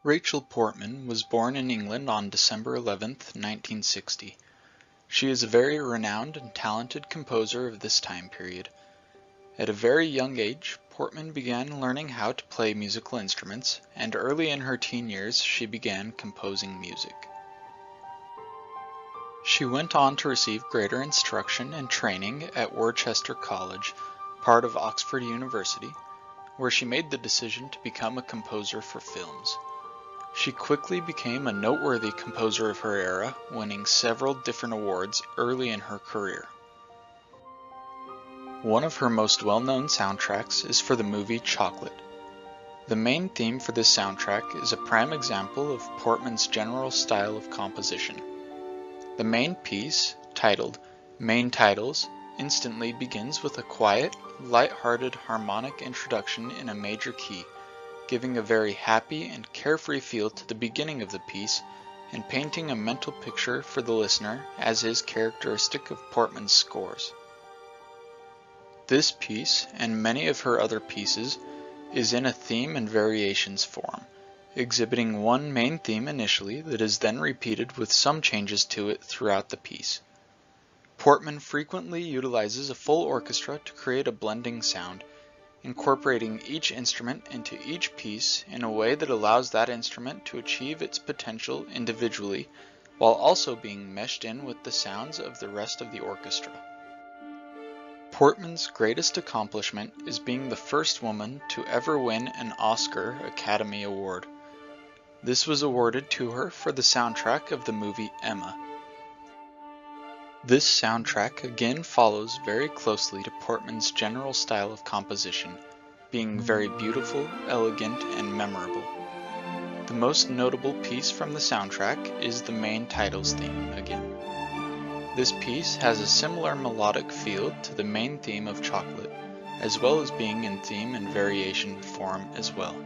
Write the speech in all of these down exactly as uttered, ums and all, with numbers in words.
Rachel Portman was born in England on December eleventh, nineteen sixty. She is a very renowned and talented composer of this time period. At a very young age, Portman began learning how to play musical instruments, and early in her teen years she began composing music. She went on to receive greater instruction and training at Worcester College, part of Oxford University, where she made the decision to become a composer for films. She quickly became a noteworthy composer of her era, winning several different awards early in her career. One of her most well-known soundtracks is for the movie Chocolate. The main theme for this soundtrack is a prime example of Portman's general style of composition. The main piece, titled Main Titles, instantly begins with a quiet, light-hearted harmonic introduction in a major key, giving a very happy and carefree feel to the beginning of the piece and painting a mental picture for the listener, as is characteristic of Portman's scores. This piece, and many of her other pieces, is in a theme and variations form, exhibiting one main theme initially that is then repeated with some changes to it throughout the piece. Portman frequently utilizes a full orchestra to create a blending sound, incorporating each instrument into each piece in a way that allows that instrument to achieve its potential individually, while also being meshed in with the sounds of the rest of the orchestra. Portman's greatest accomplishment is being the first woman to ever win an Oscar Academy Award. This was awarded to her for the soundtrack of the movie Emma. This soundtrack again follows very closely to Portman's general style of composition, being very beautiful, elegant, and memorable. The most notable piece from the soundtrack is the main titles theme again. This piece has a similar melodic feel to the main theme of Chocolate, as well as being in theme and variation form as well.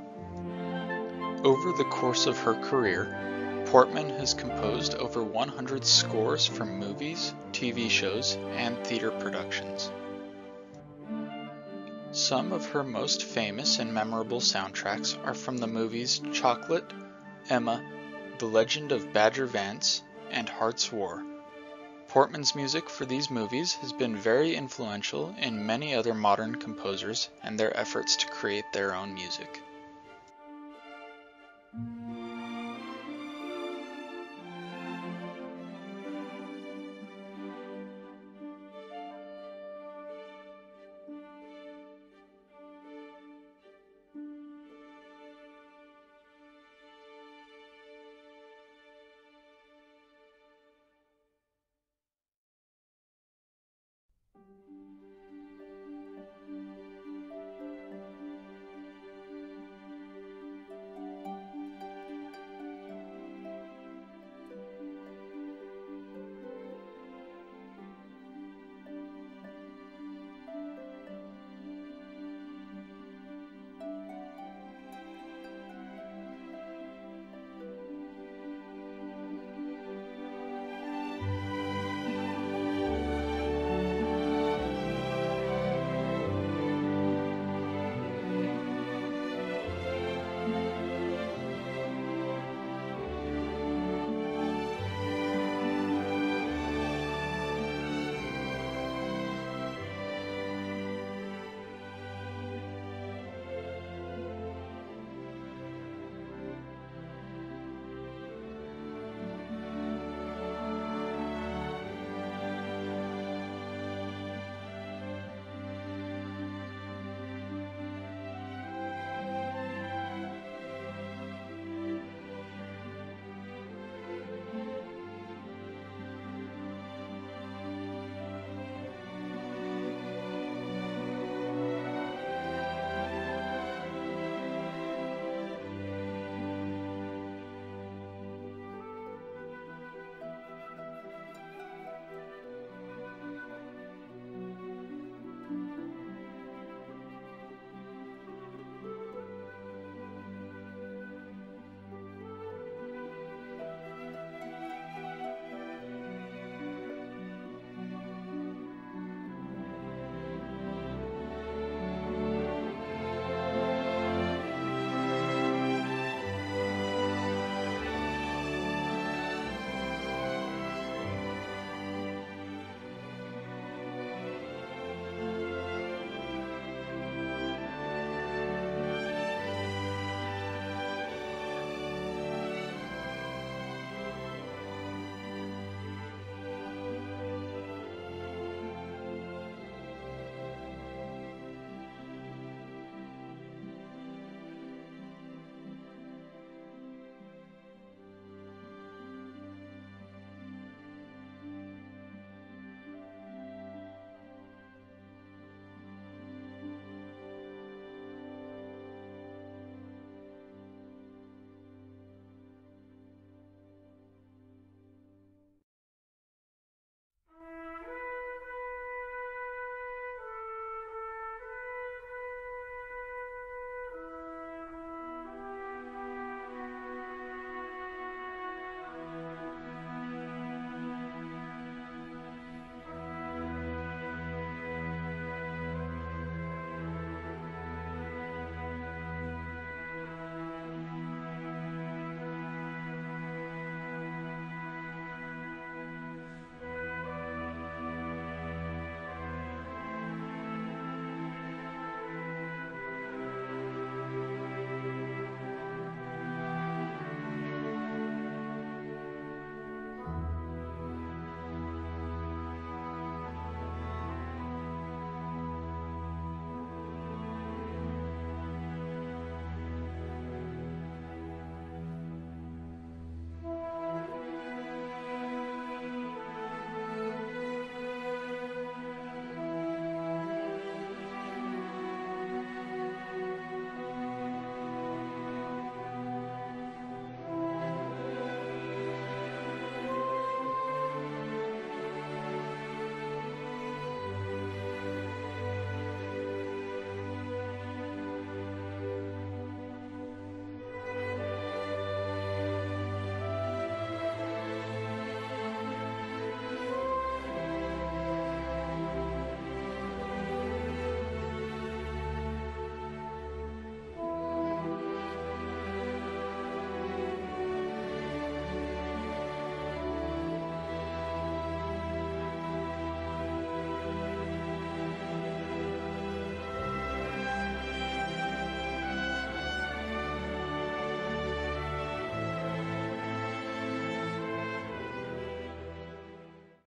Over the course of her career, Portman has composed over one hundred scores for movies, T V shows, and theater productions. Some of her most famous and memorable soundtracks are from the movies Chocolate, Emma, The Legend of Badger Vance, and Heart's War. Portman's music for these movies has been very influential in many other modern composers and their efforts to create their own music.